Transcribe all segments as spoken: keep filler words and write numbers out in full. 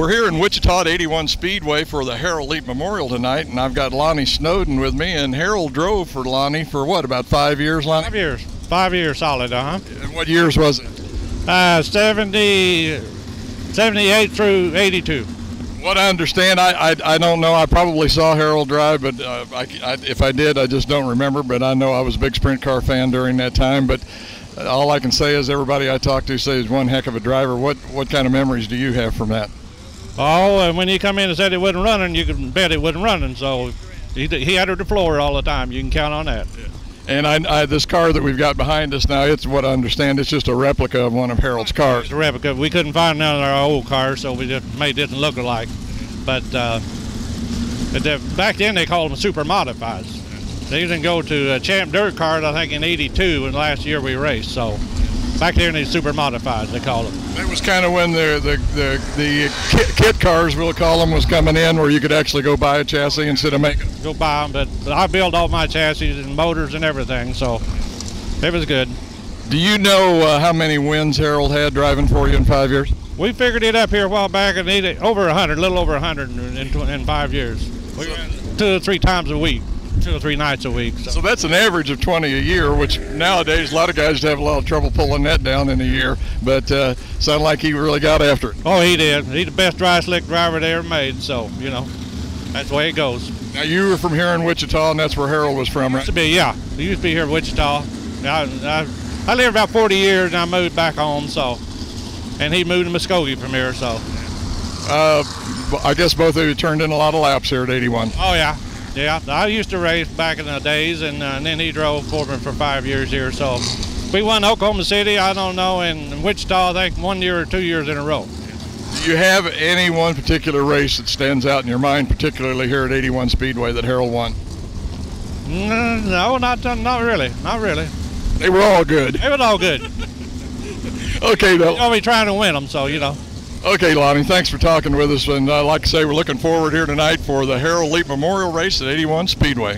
We're here in Wichita at eighty-one Speedway for the Harold Leap Memorial tonight, and I've got Lonnie Snowden with me. And Harold drove for Lonnie for what, about five years, Lonnie? Five years. Five years solid, uh-huh. And what years was it? Uh, seventy, seventy-eight through eighty-two. What I understand, I, I, I don't know. I probably saw Harold drive, but uh, I, I, if I did, I just don't remember. But I know I was a big sprint car fan during that time. But all I can say is everybody I talk to says he's one heck of a driver. What, what kind of memories do you have from that? Oh, and when he come in and said it wasn't running, you can bet it wasn't running. So he, he had her the floor all the time. You can count on that. Yeah. And I, I, this car that we've got behind us now, it's what I understand, it's just a replica of one of Harold's cars. It's a replica. We couldn't find none of our old cars, so we just made this look alike. But uh, the, back then they called them super modifieds. They didn't go to uh, Champ Dirt cars, I think, in eighty-two, and last year we raced. So back there, they super modifieds, they called them. It was kind of when the the the, the kit, kit cars, we'll call them, was coming in, where you could actually go buy a chassis instead of making. Go buy them, but, but I built all my chassis and motors and everything, so it was good. Do you know uh, how many wins Harold had driving for you in five years? We figured it up here a while back, and it over a hundred, a little over a hundred in, in, in five years. We So- ran two or three times a week, two or three nights a week. So. So that's an average of twenty a year, which nowadays a lot of guys have a lot of trouble pulling that down in a year. But uh, sounded like he really got after it. Oh, he did. He's the best dry slick driver they ever made. So you know, that's the way it goes. Now you were from here in Wichita, and that's where Harold was from, right? Used to be, yeah. He used to be here in Wichita. I, I, I lived about forty years, and I moved back home. So, and he moved to Muskogee from here. So. Uh, I guess both of you turned in a lot of laps here at eighty-one. Oh yeah. Yeah, I used to race back in the days, and, uh, and then he drove for me for five years here. So we won Oklahoma City, I don't know, and Wichita, I think one year or two years in a row. Do you have any one particular race that stands out in your mind, particularly here at eighty-one Speedway, that Harold won? No, not not really, not really. They were all good. It was all good. Okay, though. I'll be trying to win them, so you know. Okay, Lonnie, thanks for talking with us. And uh, like I say, we're looking forward here tonight for the Harold Leap Memorial Race at eighty-one Speedway.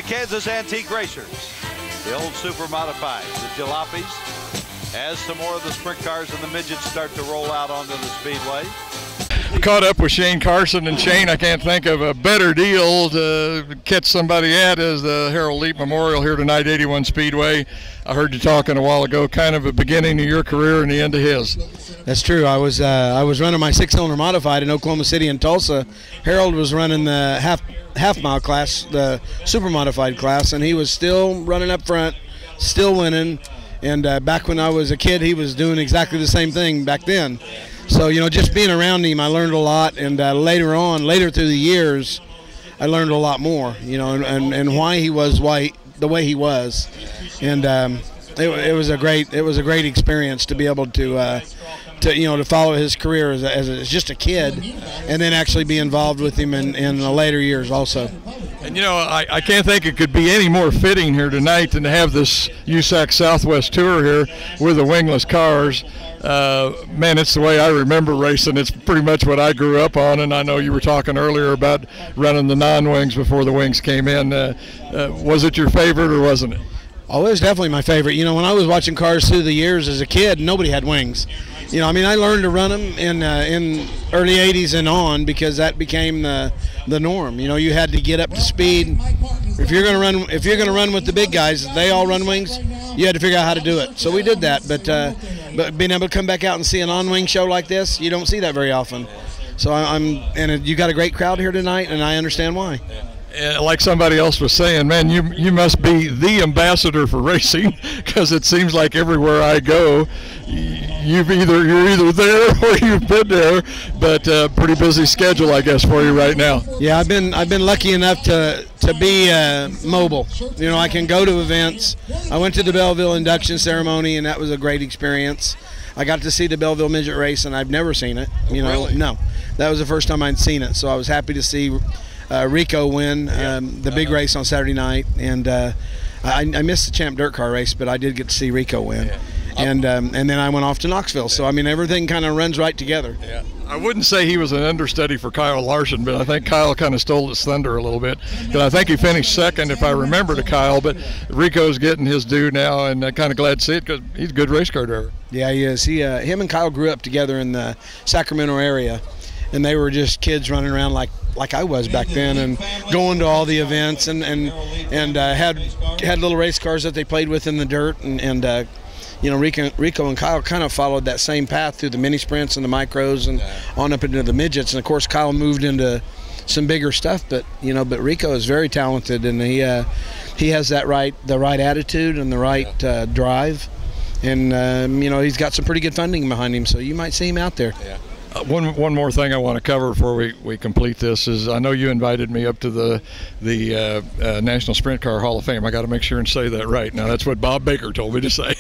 the Kansas Antique Racers, the old super modified, the Jalopies, as some more of the sprint cars and the midgets start to roll out onto the speedway. Caught up with Shane Carson, and Shane, I can't think of a better deal to catch somebody at as the Harold Leap Memorial here tonight, eighty-one Speedway. I heard you talking a while ago, kind of a beginning of your career and the end of his. That's true. I was uh, I was running my six-cylinder modified in Oklahoma City and Tulsa. Harold was running the half half mile class, the super modified class, and he was still running up front, still winning. And uh, back when I was a kid, he was doing exactly the same thing back then. So, you know, just being around him, I learned a lot. And uh, later on, later through the years, I learned a lot more, you know, and, and, and why he was why the way he was. And um, it, it was a great it was a great experience to be able to, uh, to you know, to follow his career as, a, as, a, as just a kid, and then actually be involved with him in, in the later years also. And, you know, I, I can't think it could be any more fitting here tonight than to have this U S A C Southwest Tour here with the wingless cars. Uh, man, it's the way I remember racing. It's pretty much what I grew up on, and I know you were talking earlier about running the non-wings before the wings came in. Uh, uh, was it your favorite or wasn't it? Oh, it was definitely my favorite. You know, when I was watching cars through the years as a kid, nobody had wings. You know, I mean, I learned to run them in uh, in early eighties and on because that became the the norm. You know, you had to get up to speed. If you're going to run, if you're going to run with the big guys, they all run wings. You had to figure out how to do it. So we did that. But uh, but being able to come back out and see an on-wing show like this, you don't see that very often. So I'm and you got a great crowd here tonight, and I understand why. Uh, like somebody else was saying, man, you you must be the ambassador for racing, because it seems like everywhere I go, you've either you're either there or you've been there. But uh, pretty busy schedule, I guess, for you right now. Yeah, I've been I've been lucky enough to to be uh, mobile. You know, I can go to events. I went to the Belleville induction ceremony, and that was a great experience. I got to see the Belleville midget race, and I've never seen it. You know, really? No, that was the first time I'd seen it. So I was happy to see Uh, Rico win um, the big uh-huh. race on Saturday night, and uh, I, I missed the Champ Dirt Car race, but I did get to see Rico win. Yeah. And um, and then I went off to Knoxville. So I mean, everything kind of runs right together. Yeah. I wouldn't say he was an understudy for Kyle Larson, but I think Kyle kind of stole his thunder a little bit. Because I think he finished second, if I remember, to Kyle. But Rico's getting his due now, and I'm kind of glad to see it because he's a good race car driver. Yeah, he is. He uh, him and Kyle grew up together in the Sacramento area, and they were just kids running around like. like I was back then, and going to all the events, and and and uh, had had little race cars that they played with in the dirt, and and uh, you know, Rico, Rico and Kyle kind of followed that same path through the mini sprints and the micros and on up into the midgets, and of course Kyle moved into some bigger stuff, but you know, but Rico is very talented, and he uh, he has that right the right attitude and the right uh, drive, and um, you know, he's got some pretty good funding behind him, so you might see him out there. Yeah. Uh, one one more thing I want to cover before we, we complete this is I know you invited me up to the the uh, uh, National Sprint Car Hall of Fame. I got to make sure and say that right. Now that's what Bob Baker told me to say.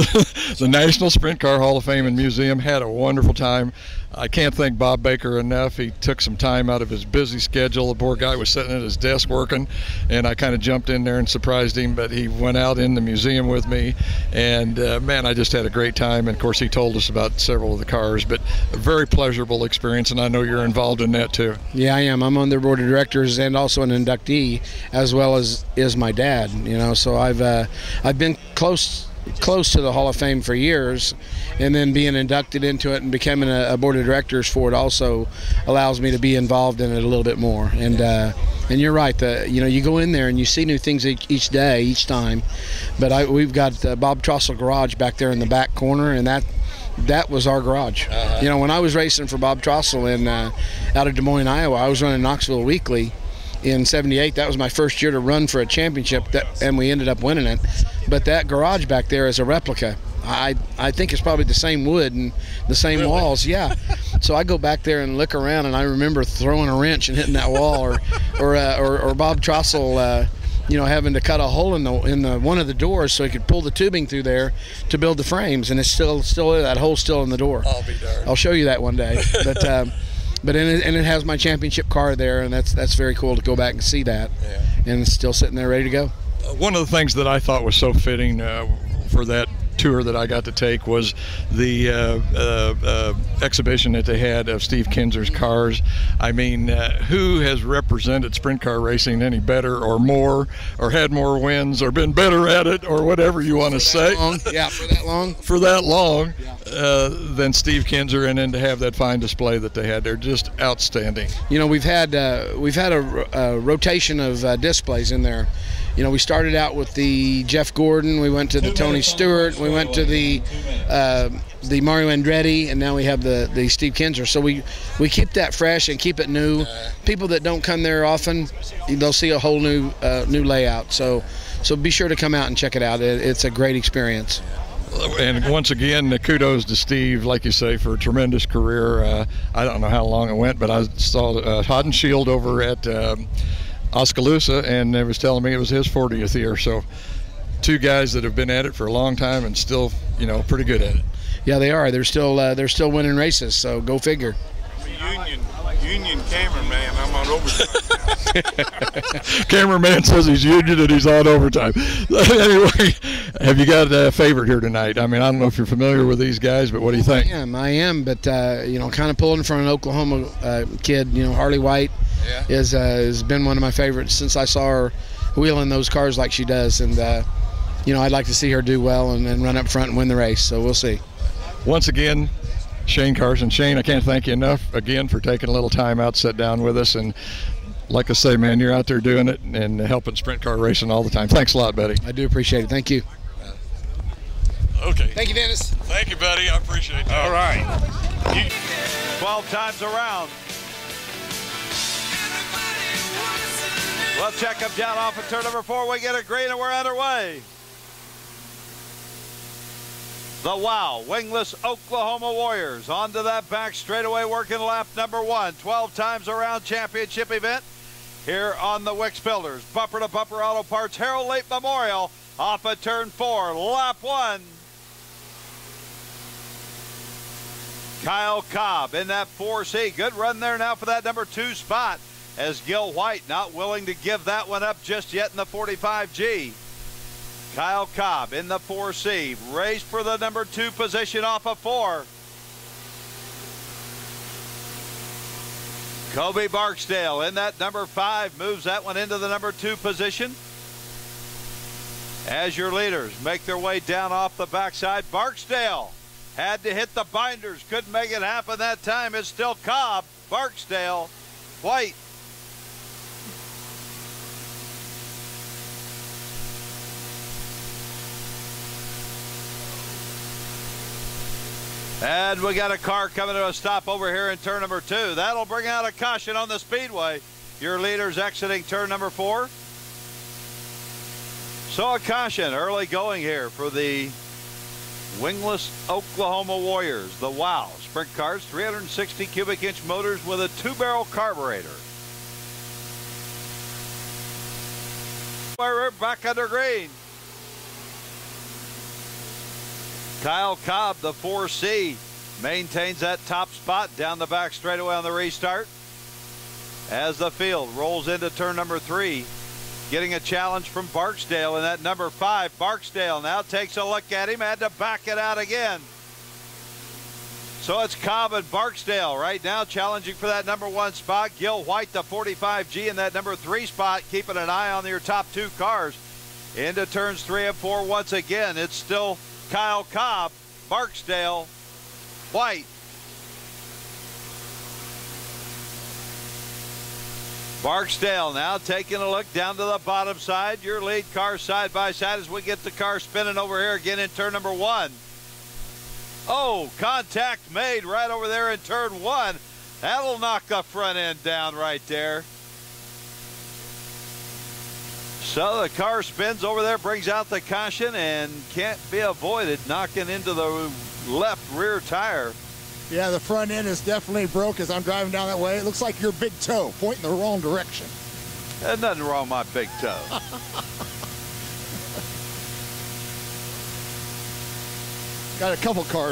The National Sprint Car Hall of Fame and Museum. Had a wonderful time. I can't thank Bob Baker enough. He took some time out of his busy schedule. The poor guy was sitting at his desk working, and I kind of jumped in there and surprised him, but he went out in the museum with me, and uh, man, I just had a great time. And of course he told us about several of the cars, but a very pleasurable experience, and I know you're involved in that too. Yeah, I am. I'm on their board of directors and also an inductee, as well as is my dad, you know, so I've uh, I've been close close to the Hall of Fame for years, and then being inducted into it and becoming a, a board of directors for it also allows me to be involved in it a little bit more. And uh, and you're right, the, you know, you go in there and you see new things each, each day, each time. But I, we've got uh, Bob Trossel Garage back there in the back corner, and that that was our garage. Uh-huh. You know, when I was racing for Bob Trossel in uh, out of Des Moines, Iowa, I was running Knoxville Weekly in seventy-eight. That was my first year to run for a championship, that, and we ended up winning it. But that garage back there is a replica. I I think it's probably the same wood and the same really? walls. Yeah. So I go back there and look around, and I remember throwing a wrench and hitting that wall, or or uh, or, or Bob Trossel, uh, you know, having to cut a hole in the in the one of the doors so he could pull the tubing through there to build the frames, and it's still still that hole's still in the door. I'll be darned. I'll show you that one day. But. Um, But and it, and it has my championship car there, and that's that's very cool to go back and see that. Yeah. And it's still sitting there ready to go. Uh, one of the things that I thought was so fitting uh, for that tour that I got to take was the uh, uh, uh, exhibition that they had of Steve Kinser's cars. I mean, uh, who has represented sprint car racing any better or more, or had more wins, or been better at it, or whatever you want to say? Long. Yeah, for that long. For that long, Yeah. uh, than Steve Kinser, and then to have that fine display that they had, they're just outstanding. You know, we've had uh, we've had a, a rotation of uh, displays in there. You know, we started out with the Jeff Gordon, we went to the Tony Stewart, we went to the uh, the Mario Andretti, and now we have the, the Steve Kinser. So we, we keep that fresh and keep it new. People that don't come there often, they'll see a whole new uh, new layout. So so be sure to come out and check it out. It, it's a great experience. And once again, the kudos to Steve, like you say, for a tremendous career. Uh, I don't know how long it went, but I saw uh, Hodden Shield over at um, Oskaloosa, and they was telling me it was his fortieth year. So two guys that have been at it for a long time and still, you know, pretty good at it. Yeah, they are. They're still uh, they're still winning races. So go figure. I'm a union union cameraman. I'm on overtime. Cameraman says he's union and he's on overtime. Anyway, have you got a favorite here tonight? I mean, I don't know if you're familiar with these guys, but what do you think? I am. I am. But uh, you know, kind of pulling from an Oklahoma uh, kid. You know, Harley White Yeah. is uh, has been one of my favorites since I saw her wheeling those cars like she does, and uh, you know, I'd like to see her do well and, and run up front and win the race. So we'll see. Once again, Shane Carson. Shane, I can't thank you enough again for taking a little time out, sit down with us, and like I say, man, you're out there doing it and helping sprint car racing all the time. Thanks a lot, buddy. I do appreciate it. Thank you. Okay. Thank you, Dennis. Thank you, buddy. I appreciate it. All right. You, twelve times around. We'll check them down off of turn number four. We get a green and we're underway. The Wow Wingless Oklahoma Warriors onto that back straightaway, working lap number one. twelve times around championship event here on the Wicks Builders. Bumper to bumper auto parts, Harold Late Memorial off of turn four, lap one. Kyle Cobb in that four C. Good run there now for that number two spot, as Gil White not willing to give that one up just yet in the forty-five G. Kyle Cobb in the four C. Race for the number two position off of four. Kobe Barksdale in that number five moves that one into the number two position. As your leaders make their way down off the backside, Barksdale had to hit the binders, couldn't make it happen that time. It's still Cobb, Barksdale, White. And we got a car coming to a stop over here in turn number two. That'll bring out a caution on the speedway. Your leaders exiting turn number four. So a caution early going here for the wingless Oklahoma Warriors. The Wow sprint cars, three hundred sixty cubic inch motors with a two barrel carburetor. We're back under green. Kyle Cobb, the four C, maintains that top spot down the back straightaway on the restart. As the field rolls into turn number three, getting a challenge from Barksdale in that number five. Barksdale now takes a look at him, had to back it out again. So it's Cobb and Barksdale right now challenging for that number one spot. Gil White, the forty-five G, in that number three spot, keeping an eye on your top two cars. Into turns three and four once again. It's still Kyle Cobb, Barksdale, White. Barksdale now taking a look down to the bottom side. Your lead car side by side as we get the car spinning over here again in turn number one. Oh, contact made right over there in turn one. That'll knock the front end down right there. So the car spins over there, brings out the caution, and can't be avoided, knocking into the left rear tire. Yeah, the front end is definitely broke as I'm driving down that way. It looks like your big toe pointing the wrong direction. There's nothing wrong with my big toe. Got a couple cars.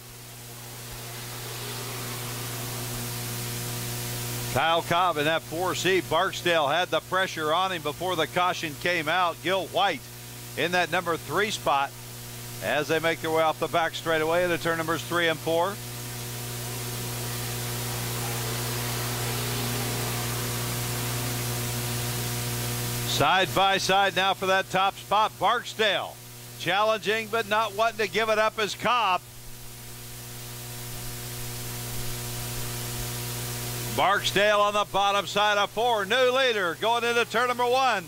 Kyle Cobb in that four C. Barksdale had the pressure on him before the caution came out. Gil White in that number three spot. as they make their way off the back straightaway into turn numbers three and four. Side by side now for that top spot. Barksdale challenging but not wanting to give it up as Cobb. Barksdale on the bottom side of four. New leader going into turn number one.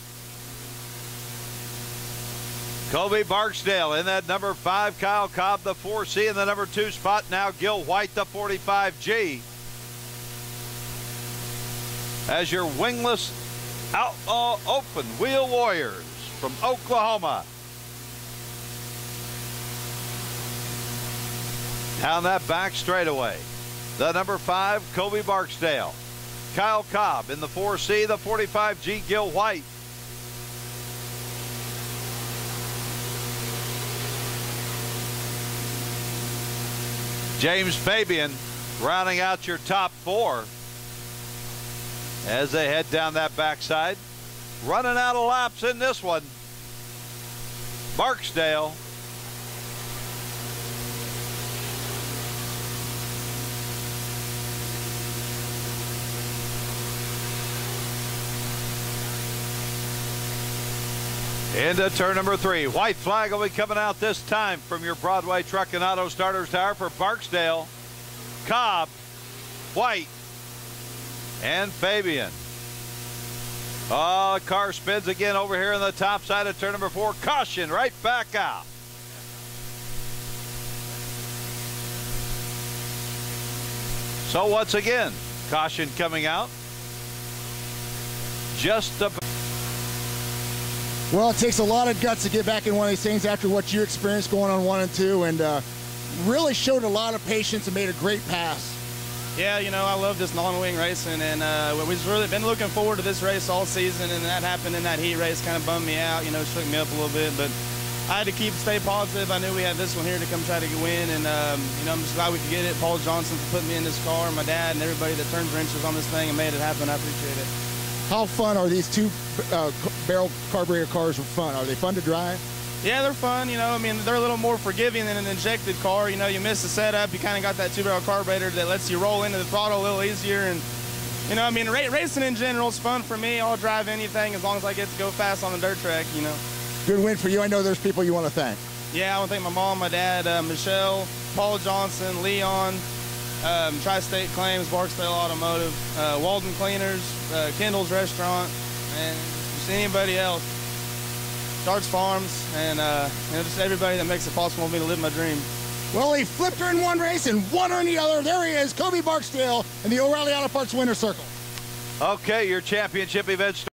Kobe Barksdale in that number five. Kyle Cobb, the four C, in the number two spot. Now Gil White, the forty-five G. As your wingless Outlaw Open Wheel Warriors from Oklahoma. Down that back straightaway, the number five, Kobe Barksdale. Kyle Cobb in the four C, the forty-five G, Gil White. James Fabian rounding out your top four as they head down that backside. Running out of laps in this one, Barksdale. Into turn number three. White flag will be coming out this time from your Broadway Truck and Auto Starters Tower for Barksdale, Cobb, White, and Fabian. Oh, the car spins again over here on the top side of turn number four. Caution right back out. So once again, caution coming out. Just about. Well, it takes a lot of guts to get back in one of these things after what you experienced going on one and two, and uh, really showed a lot of patience and made a great pass. Yeah, you know, I love this non-wing racing, and uh, we've really been looking forward to this race all season, and that happened in that heat race, kind of bummed me out, you know, shook me up a little bit, but I had to keep stay positive. I knew we had this one here to come try to win, and, um, you know, I'm just glad we could get it. Paul Johnson for putting me in this car, my dad, and everybody that turns wrenches on this thing and made it happen. I appreciate it. How fun are these two uh, barrel carburetor cars for fun? Are they fun to drive? Yeah, they're fun. You know, I mean, they're a little more forgiving than an injected car. You know, you miss the setup, you kind of got that two-barrel carburetor that lets you roll into the throttle a little easier. And, you know, I mean, ra racing in general is fun for me. I'll drive anything as long as I get to go fast on the dirt track, you know. Good win for you. I know there's people you want to thank. Yeah, I want to thank my mom, my dad, uh, Michelle, Paul Johnson, Leon, um, Tri-State Claims, Barksdale Automotive, uh, Walden Cleaners, uh, Kendall's Restaurant, and just anybody else. Darts Farms, and uh, you know, just everybody that makes it possible for me to live my dream. Well, he flipped her in one race and won her in the other. There he is, Kobe Barksdale in the O'Reilly Auto Parts winner's circle. Okay, your championship event.